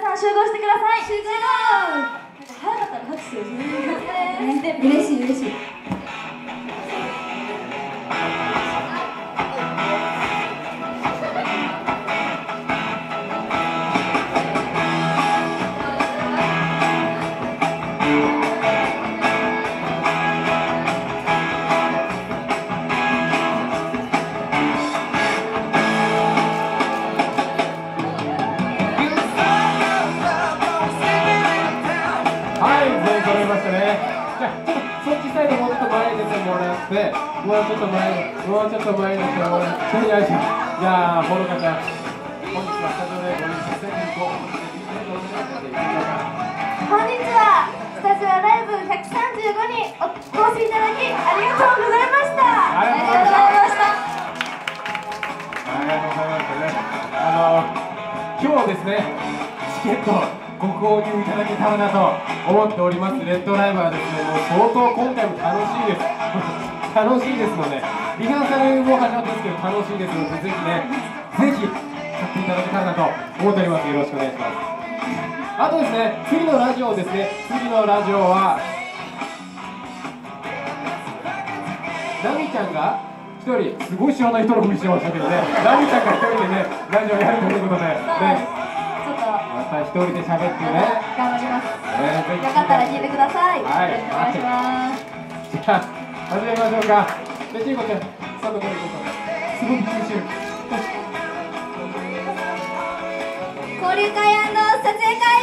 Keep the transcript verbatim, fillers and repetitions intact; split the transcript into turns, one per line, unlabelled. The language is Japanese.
さん集合してください。
集合。
早かったら拍手をして
ね、嬉しい嬉しい。
そっちサイドもうちょっと前に出てもらって、もうちょっと前、もうちょっと前に出てもらって、よいしょ。じゃあ、ほのかちゃん、本日はスタジオでご入室にご本日
はスタジオライブひゃくさんじゅうごにお越しいただきありがとうございました。
ありがとうございました。ありがとうございましたね。あの今日ですね、チケットご購入いただけたらなと思っております。レッドライブはですね、もう相当今回も楽しいです楽しいですので、リハーサルも始まってますけど楽しいですので、ぜひね、ぜひ買っていただけたらなと思っております。よろしくお願いします。あとですね、次のラジオですね、次のラジオはナミちゃんが一人、すごい知らない人のふりしてましたけどね、ナミちゃんが一人でね、ラジオやるということで、ね、また一人で喋ってね、
頑張ります。
えー、
よかったら聞いてください。
はい、
お願いします。
じゃあ始めましょうか。で、ちいこちゃん、さんのこれ行こうか。すごいびっくりしてる。
交流会&撮影会